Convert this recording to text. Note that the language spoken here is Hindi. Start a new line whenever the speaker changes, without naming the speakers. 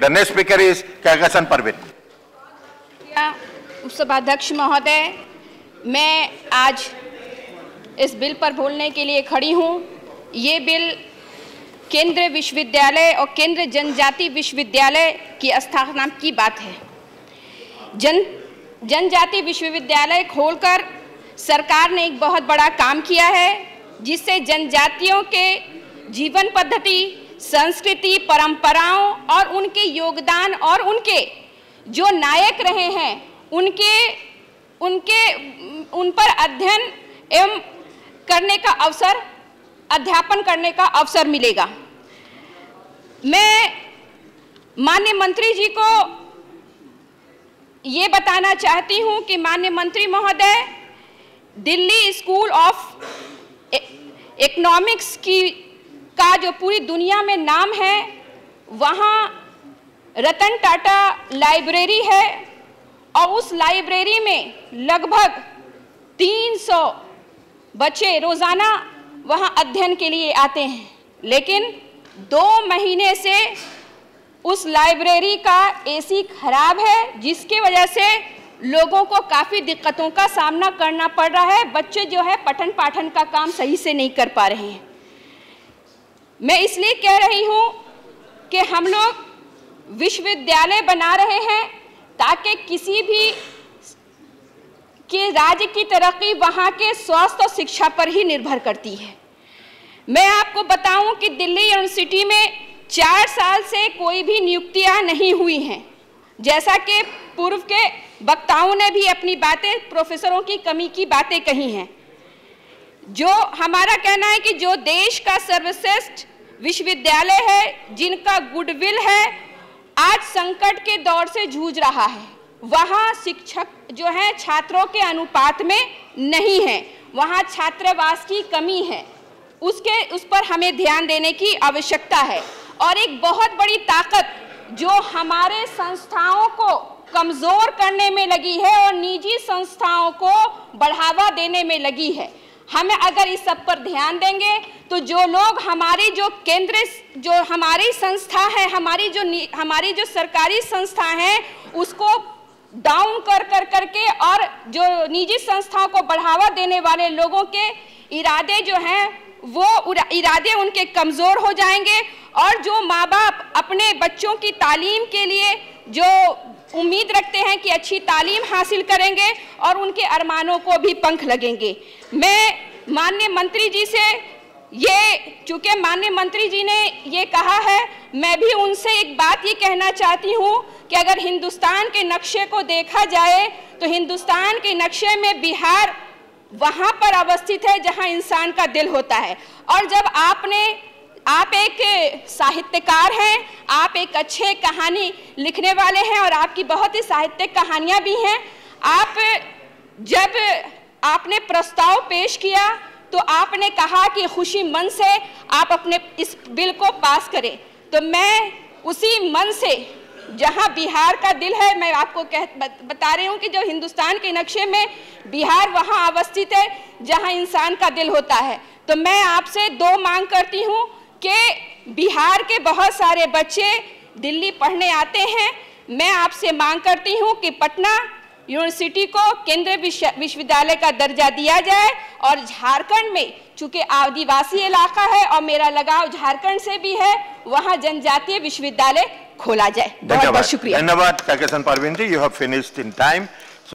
The next speaker is Kahkashan Perween.
उपसभाध्यक्ष महोदय, मैं आज इस बिल पर बोलने के लिए खड़ी हूँ। ये बिल केंद्रीय विश्वविद्यालय और केंद्रीय जनजाति विश्वविद्यालय की स्थापना की बात है। जनजाति विश्वविद्यालय खोलकर सरकार ने एक बहुत बड़ा काम किया है, जिससे जनजातियों के जीवन पद्धति, संस्कृति, परंपराओं और उनके योगदान और उनके जो नायक रहे हैं उन पर अध्ययन एवं करने का अवसर, अध्यापन करने का अवसर मिलेगा। मैं माननीय मंत्री जी को ये बताना चाहती हूँ कि माननीय मंत्री महोदय, दिल्ली स्कूल ऑफ इकोनॉमिक्स का जो पूरी दुनिया में नाम है, वहाँ रतन टाटा लाइब्रेरी है और उस लाइब्रेरी में लगभग 300 बच्चे रोज़ाना वहाँ अध्ययन के लिए आते हैं। लेकिन 2 महीने से उस लाइब्रेरी का एसी खराब है, जिसकी वजह से लोगों को काफ़ी दिक्कतों का सामना करना पड़ रहा है। बच्चे जो है पठन पाठन का काम सही से नहीं कर पा रहे हैं। मैं इसलिए कह रही हूँ कि हम लोग विश्वविद्यालय बना रहे हैं ताकि किसी भी के राज्य की तरक्की वहाँ के स्वास्थ्य और शिक्षा पर ही निर्भर करती है। मैं आपको बताऊं कि दिल्ली यूनिवर्सिटी में 4 साल से कोई भी नियुक्तियां नहीं हुई हैं। जैसा कि पूर्व के वक्ताओं ने भी अपनी बातें, प्रोफेसरों की कमी की बातें कही हैं। जो हमारा कहना है कि जो देश का सर्वश्रेष्ठ विश्वविद्यालय है, जिनका गुडविल है, आज संकट के दौर से जूझ रहा है। वहाँ शिक्षक जो है छात्रों के अनुपात में नहीं है, वहाँ छात्रावास की कमी है। उस पर हमें ध्यान देने की आवश्यकता है। और एक बहुत बड़ी ताकत जो हमारे संस्थाओं को कमज़ोर करने में लगी है और निजी संस्थाओं को बढ़ावा देने में लगी है। हमें अगर इस सब पर ध्यान देंगे तो जो लोग हमारी जो केंद्र, जो हमारी संस्था है, हमारी जो सरकारी संस्था है, उसको डाउन करके और जो निजी संस्थाओं को बढ़ावा देने वाले लोगों के इरादे जो हैं, वो इरादे उनके कमज़ोर हो जाएंगे। और जो माँ बाप अपने बच्चों की तालीम के लिए जो उम्मीद रखते हैं कि अच्छी तालीम हासिल करेंगे और उनके अरमानों को भी पंख लगेंगे। मैं माननीय मंत्री जी से चूँकि माननीय मंत्री जी ने ये कहा है, मैं भी उनसे एक बात ये कहना चाहती हूँ कि अगर हिंदुस्तान के नक्शे को देखा जाए तो हिंदुस्तान के नक्शे में बिहार वहाँ पर अवस्थित है जहाँ इंसान का दिल होता है। और जब आप एक साहित्यकार हैं, आप एक अच्छे कहानी लिखने वाले हैं और आपकी बहुत ही साहित्यिक कहानियाँ भी हैं। जब आपने प्रस्ताव पेश किया तो आपने कहा कि खुशी मन से आप अपने इस बिल को पास करें। तो मैं उसी मन से, जहां बिहार का दिल है, मैं आपको बता रही हूं कि जो हिंदुस्तान के नक्शे में बिहार वहां अवस्थित है जहां इंसान का दिल होता है। तो मैं आपसे 2 मांग करती हूं कि बिहार के बहुत सारे बच्चे दिल्ली पढ़ने आते हैं। मैं आपसे मांग करती हूं कि पटना यूनिवर्सिटी को केंद्रीय विश्वविद्यालय का दर्जा दिया जाए और झारखंड में, चूंकि आदिवासी इलाका है और मेरा लगाव झारखंड से भी है, वहां जनजातीय विश्वविद्यालय खोला जाए। बहुत बहुत शुक्रिया।
धन्यवाद Kahkashan Parveen ji, you have finished in time.